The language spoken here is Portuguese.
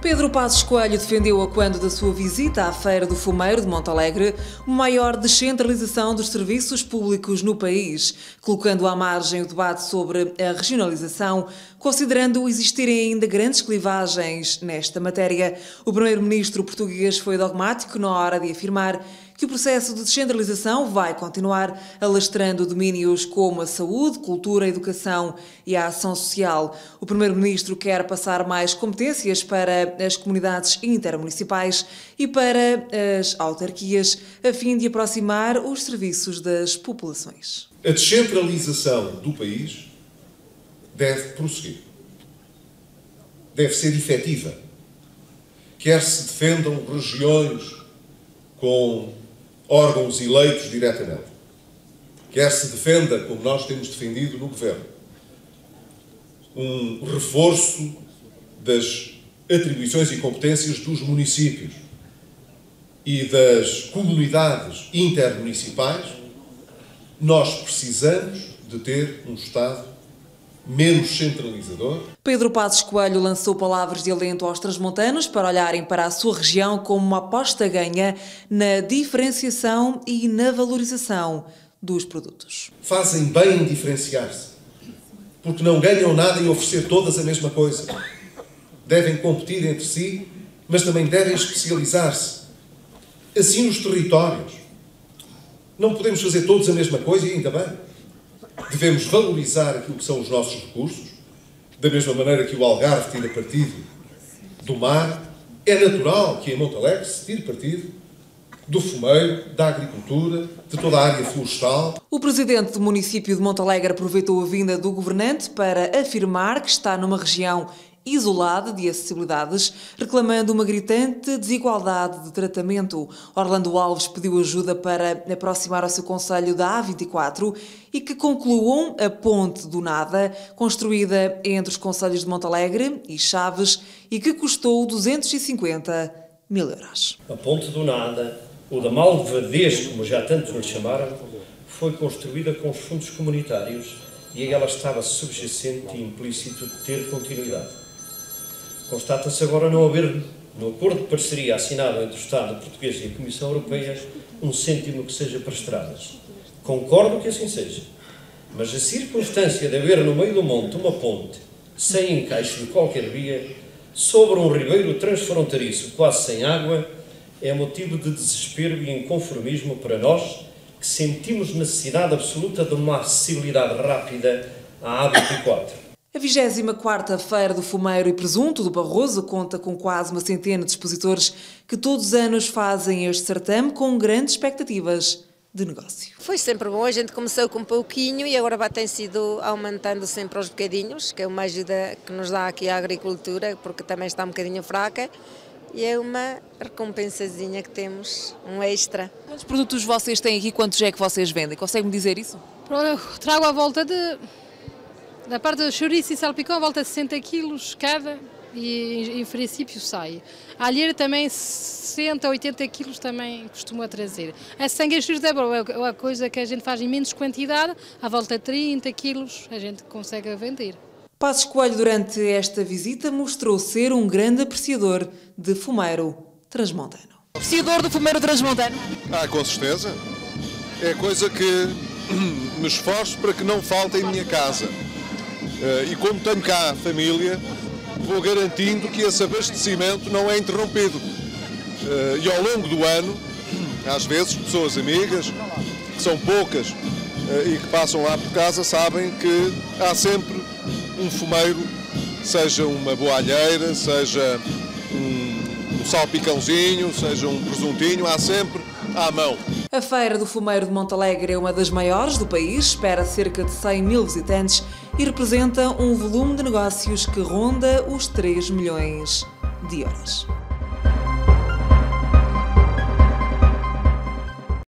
Pedro Passos Coelho defendeu, quando da sua visita à Feira do Fumeiro de Montalegre, uma maior descentralização dos serviços públicos no país, colocando à margem o debate sobre a regionalização, considerando existirem ainda grandes clivagens nesta matéria. O primeiro-ministro português foi dogmático na hora de afirmar que o processo de descentralização vai continuar, alastrando domínios como a saúde, cultura, a educação e a ação social. O primeiro-ministro quer passar mais competências para as comunidades intermunicipais e para as autarquias, a fim de aproximar os serviços das populações. A descentralização do país deve prosseguir. Deve ser efetiva. Quer se defendam regiões com órgãos eleitos diretamente, quer se defenda, como nós temos defendido no Governo, um reforço das atribuições e competências dos municípios e das comunidades intermunicipais, nós precisamos de ter um Estado menos centralizador. Pedro Passos Coelho lançou palavras de alento aos transmontanos para olharem para a sua região como uma aposta ganha na diferenciação e na valorização dos produtos. Fazem bem em diferenciar-se, porque não ganham nada em oferecer todas a mesma coisa. Devem competir entre si, mas também devem especializar-se. Assim nos territórios. Não podemos fazer todos a mesma coisa e ainda bem. Devemos valorizar aquilo que são os nossos recursos, da mesma maneira que o Algarve tira partido do mar. É natural que em Montalegre se tire partido do fumeiro, da agricultura, de toda a área florestal. O presidente do município de Montalegre aproveitou a vinda do governante para afirmar que está numa região isolada de acessibilidades, reclamando uma gritante desigualdade de tratamento. Orlando Alves pediu ajuda para aproximar ao seu concelho da A24 e que concluam a Ponte do Nada, construída entre os concelhos de Montalegre e Chaves e que custou 250 mil euros. A Ponte do Nada, ou da Malvadez, como já tantos lhe chamaram, foi construída com os fundos comunitários e ela estava subjacente e implícito de ter continuidade. Constata-se agora não haver, no acordo de parceria assinado entre o Estado português e a Comissão Europeia, um cêntimo que seja para estradas. Concordo que assim seja, mas a circunstância de haver no meio do monte uma ponte, sem encaixe de qualquer via, sobre um ribeiro transfronteiriço quase sem água, é motivo de desespero e inconformismo para nós, que sentimos necessidade absoluta de uma acessibilidade rápida à A24. A 24ª Feira do Fumeiro e Presunto do Barroso conta com quase uma centena de expositores que todos os anos fazem este certame com grandes expectativas de negócio. Foi sempre bom, a gente começou com um pouquinho e agora tem sido aumentando sempre aos bocadinhos, que é uma ajuda que nos dá aqui a agricultura, porque também está um bocadinho fraca, e é uma recompensazinha que temos, um extra. Quantos produtos vocês têm aqui? Quantos é que vocês vendem? Consegue-me dizer isso? Trago à volta da parte do chouriço e salpicão, à volta de 60 quilos cada, e em princípio sai. A alheira também 60, 80 quilos também costuma trazer. A sanguessuras é uma coisa que a gente faz em menos quantidade, à volta de 30 quilos a gente consegue vender. Passos Coelho, durante esta visita, mostrou ser um grande apreciador de fumeiro transmontano. Apreciador do fumeiro transmontano? Com certeza. É coisa que me esforço para que não falte em minha casa. E como tenho cá família, vou garantindo que esse abastecimento não é interrompido. E ao longo do ano, às vezes, pessoas amigas, que são poucas e que passam lá por casa, sabem que há sempre um fumeiro, seja uma boa alheira, seja um salpicãozinho, seja um presuntinho, há sempre à mão. A Feira do Fumeiro de Montalegre é uma das maiores do país, espera cerca de 100 mil visitantes e representa um volume de negócios que ronda os 3 milhões de euros.